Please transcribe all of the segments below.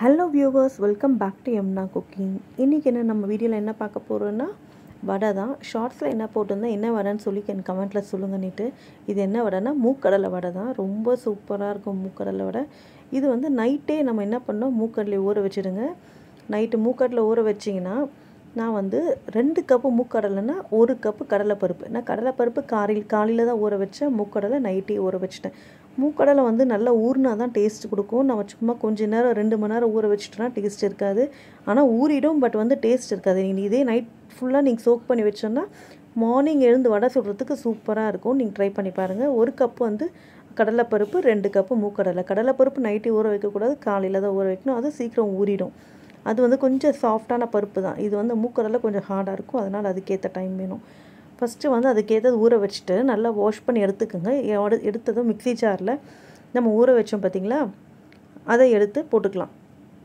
Hello viewers, welcome back to Yamuna cooking. இன்றைக்கி நம்ம வீடியோவில் என்ன பார்க்க போகிறோன்னா வடை தான். ஷார்ட்ஸில் என்ன போட்டிருந்தேன், என்ன வடைன்னு சொல்லி எனக்கு கமெண்ட்டில் சொல்லுங்கன்னுட்டு. இது என்ன வடைனா மூக்கடலை வடை தான். ரொம்ப சூப்பராக இருக்கும் மூக்கடலை வடை. இது நைட்டே நம்ம என்ன பண்ணோம், மூக்கடலை ஊற வச்சுடுங்க. நைட்டு மூக்கடலை ஊற வச்சிங்கன்னா, நான் 2 கப்பு மூக்கடலைன்னா 1 கப்பு கடலைப்பருப்பு. நான் கடலைப்பருப்பு காலையில் தான் ஊற வச்சேன். மூக்கடலை நைட்டே ஊற வச்சுட்டேன். மூக்கடலை நல்லா ஊறினா தான் டேஸ்ட் கொடுக்கும். நம்ம சும்மா கொஞ்ச நேரம் 2 மணி நேரம் ஊற வச்சுட்டோன்னா டேஸ்ட் இருக்காது. ஆனால் ஊறிடும், பட் டேஸ்ட் இருக்காது. நீங்கள் இதே நைட் ஃபுல்லாக நீங்கள் சோக் பண்ணி வச்சோன்னா மார்னிங் எழுந்து வடை சுடுறதுக்கு சூப்பராக இருக்கும். நீங்கள் ட்ரை பண்ணி பாருங்கள். 1 கப்பு கடலைப்பருப்பு, 2 கப்பு மூக்கடலை. கடலைப்பருப்பு நைட்டு ஊற வைக்கக்கூடாது, காலையில் தான் ஊற வைக்கணும். அது சீக்கிரம் ஊறிடும். அது கொஞ்சம் சாஃப்டான பருப்பு தான். இது மூக்கடலை கொஞ்சம் ஹார்டாக இருக்கும், அதனால் அதுக்கேற்ற டைம் வேணும். ஃபஸ்ட்டு அதுக்கேற்றது ஊற வச்சுட்டு நல்லா வாஷ் பண்ணி எடுத்துக்கோங்க. எடுத்ததும் மிக்ஸி ஜாரில் நம்ம ஊற வச்சோம் பார்த்திங்களா, அதை எடுத்து போட்டுக்கலாம்.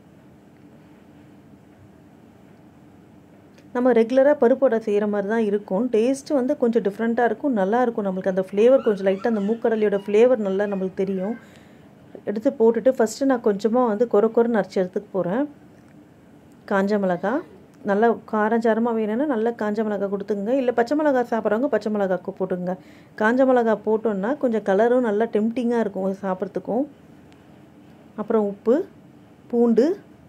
நம்ம ரெகுலராக பருப்பு வடை செய்கிற மாதிரி தான் இருக்கும். டேஸ்ட்டு கொஞ்சம் டிஃப்ரெண்ட்டாக இருக்கும், நல்லாயிருக்கும். நம்மளுக்கு அந்த ஃப்ளேவர் கொஞ்சம் லைட்டாக அந்த மூக்கடலையோட ஃப்ளேவர் நல்லா நம்மளுக்கு தெரியும். எடுத்து போட்டுட்டு ஃபஸ்ட்டு நான் கொஞ்சமாக கொரன்னு அரைச்சி எடுத்துக்க போகிறேன். காஞ்ச மிளகா நல்லா காரஞ்சாரமாக வேணும்னா நல்லா காஞ்ச மிளகா கொடுத்துங்க. இல்லை பச்சை மிளகா சாப்பிட்றவங்க பச்சை மிளகாக்கு போட்டுங்க. காஞ்ச மிளகா போட்டோன்னா கொஞ்சம் கலரும் நல்லா டெம்டிங்காக இருக்கும் சாப்பிட்றதுக்கும். அப்புறம் உப்பு, பூண்டு.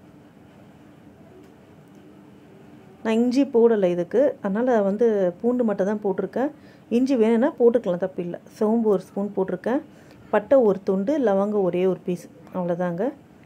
நான் இஞ்சி போடலை இதுக்கு, அதனால் பூண்டு மட்டும் தான் போட்டிருக்கேன். இஞ்சி வேணும்னா போட்டுக்கலாம், தப்பில்லை. சோம்பு 1 ஸ்பூன் போட்டிருக்கேன். பட்டை 1 துண்டு, லவங்கம் ஒரே 1 பீஸ், அவ்வளோதாங்க.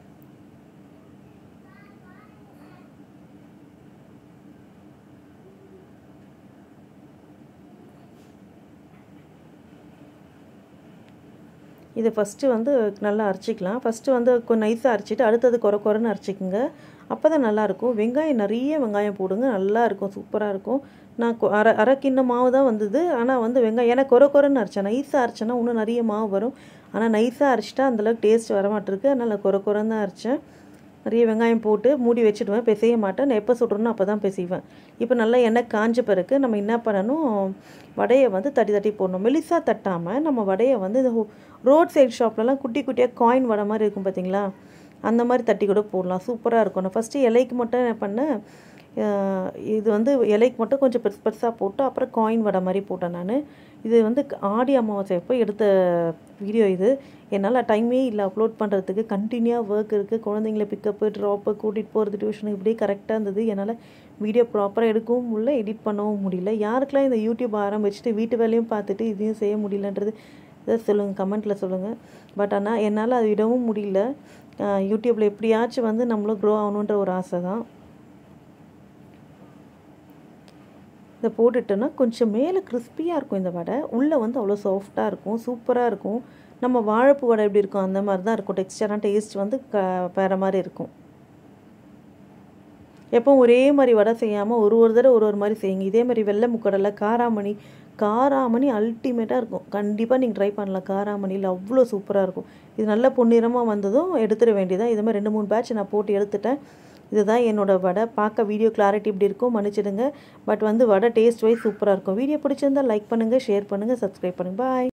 இதை ஃபஸ்ட்டு நல்லா அரைச்சிக்கலாம். ஃபஸ்ட்டு கொஞ்சம் நைஸாக அரைச்சிட்டு அடுத்தது கொரன்னு அரைச்சிக்கோங்க. அப்போ தான் நல்லாயிருக்கும். வெங்காயம் நிறைய வெங்காயம் போடுங்க, நல்லாயிருக்கும், சூப்பராக இருக்கும். நான் அரை கிண்ண மாவு தான் வந்தது. ஆனால் வெங்காயம் ஏன்னா கொரன்னு அரைச்சேன். நைஸாக அரைச்சேன்னா இன்னும் நிறைய மாவு வரும். ஆனால் நைஸாக அரைச்சிட்டா அந்தளவுக்கு டேஸ்ட் வர மாட்டிருக்கு. அதனால் நான் கொரன்னு தான் அரைச்சேன். நிறைய வெங்காயம் போட்டு மூடி வச்சுடுவேன், பிசைய மாட்டேன். நான் எப்போ சுடுறேனோ அப்போ தான் பிசைவேன். இப்போ நல்லா எண்ணெய் காஞ்ச பிறகு நம்ம என்ன பண்ணணும், வடையை தட்டி போடணும். மெலிசாக தட்டாமல் நம்ம வடையை இந்த ரோட் சைடு ஷாப்லலாம் குட்டி குட்டியாக காயின் வடை மாதிரி இருக்கும் பார்த்தீங்களா, அந்த மாதிரி தட்டி கூட போடலாம், சூப்பராக இருக்கும். நான் ஃபஸ்ட்டு இலைக்கு மட்டும் என்ன பண்ணேன், இது இலைக்கு மட்டும் கொஞ்சம் பெருசாக போட்டு அப்புறம் காயின் வடை மாதிரி போட்டேன் நான். இது ஆடி அமாவாசை எப்போ எடுத்த வீடியோ இது. என்னால் டைமே இல்லை அப்லோட் பண்ணுறதுக்கு. கண்டினியூவாக ஒர்க் இருக்குது. குழந்தைங்கள பிக்கப்பு, ட்ராப்பு, கூட்டிகிட்டு போகிறது, டியூஷனுக்கு இப்படியே கரெக்டாக இருந்தது. என்னால் வீடியோ ப்ராப்பராக எடுக்கவும் முடியல, எடிட் பண்ணவும் முடியல. யாருக்கெல்லாம் இந்த யூடியூப் ஆரம்பிச்சுட்டு வீட்டு வேலையும் பார்த்துட்டு இதையும் செய்ய முடியலன்றது இதை சொல்லுங்கள், கமெண்ட்டில் சொல்லுங்கள். பட் ஆனால் என்னால் அது விடவும் முடியல. யூடியூப்பில் எப்படியாச்சும் நம்மளும் க்ரோ ஆகணுன்ற ஒரு ஆசை தான். இதை போட்டுட்டோன்னா கொஞ்சம் மேலே கிறிஸ்பியாக இருக்கும் இந்த வடை. உள்ளே அவ்வளோ சாஃப்டாக இருக்கும், சூப்பராக இருக்கும். நம்ம வாழைப்பூ வடை எப்படி இருக்கும் அந்த மாதிரி தான் இருக்கும். டெக்ஸ்டரான டேஸ்ட் வேறு மாதிரி இருக்கும். எப்போ ஒரே மாதிரி வடை செய்யாமல் ஒரு தடவை ஒரு மாதிரி செய்யுங்க. இதே மாதிரி வெள்ளை முக்கடலை, காராமணி அல்டிமேட்டாக இருக்கும். கண்டிப்பாக நீங்கள் ட்ரை பண்ணலாம். காராமணியில் அவ்வளோ சூப்பராக இருக்கும். இது நல்ல பொன்னிறமாக வந்ததும் எடுத்துட வேண்டியதான். இது மாதிரி 2-3 பேட்ச் நான் போட்டு எடுத்துட்டேன். இதுதான் என்னோடய வடை. பார்க்க வீடியோ கிளாரிட்டி இப்படி இருக்கும், மன்னிச்சிடுங்க. பட் வடை டேஸ்ட் வைஸ் சூப்பராக இருக்கும். வீடியோ பிடிச்சிருந்தால் லைக் பண்ணுங்கள், ஷேர் பண்ணுங்கள், சப்ஸ்கிரைப் பண்ணுங்கள். பாய்.